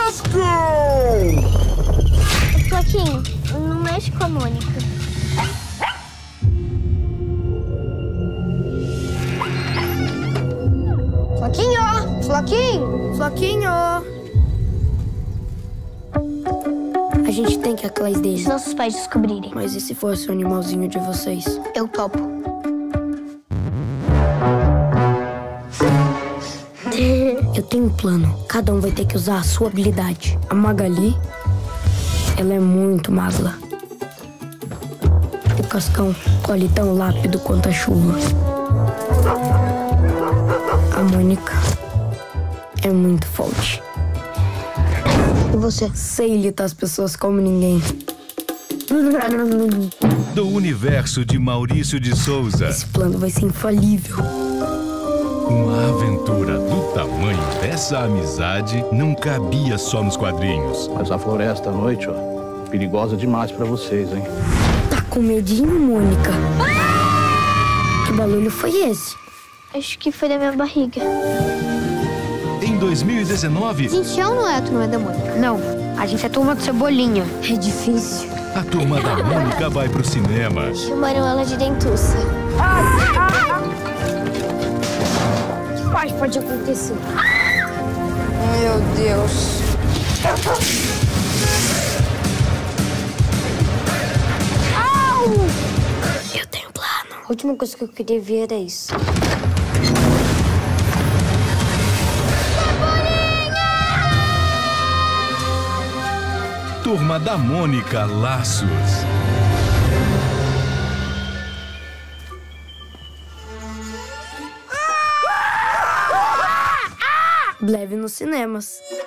Let's go! Floquinho, não mexe com a Mônica. Floquinho! Floquinho! Floquinho! A gente tem que ir atrás deles. Se nossos pais descobrirem. Mas e se fosse o animalzinho de vocês? Eu topo. Eu tenho um plano. Cada um vai ter que usar a sua habilidade. A Magali, ela é muito magla. O Cascão colhe tão rápido quanto a chuva. A Mônica é muito forte. E você? Sei litar as pessoas como ninguém. Do universo de Maurício de Souza. Esse plano vai ser infalível. Uma aventura do tamanho dessa amizade não cabia só nos quadrinhos. Mas a floresta à noite, ó, perigosa demais pra vocês, hein? Tá com medinho, Mônica? Que barulho foi esse? Acho que foi da minha barriga. Em 2019, A gente é ou não é a turma da Mônica? Não, a gente é turma do Cebolinha. É difícil. a turma da Mônica vai pro cinema. Chamaram ela de dentuça. O que mais pode acontecer? Meu Deus. Eu tenho um plano. A última coisa que eu queria ver era isso. Turma da Mônica Laços. Breve nos cinemas.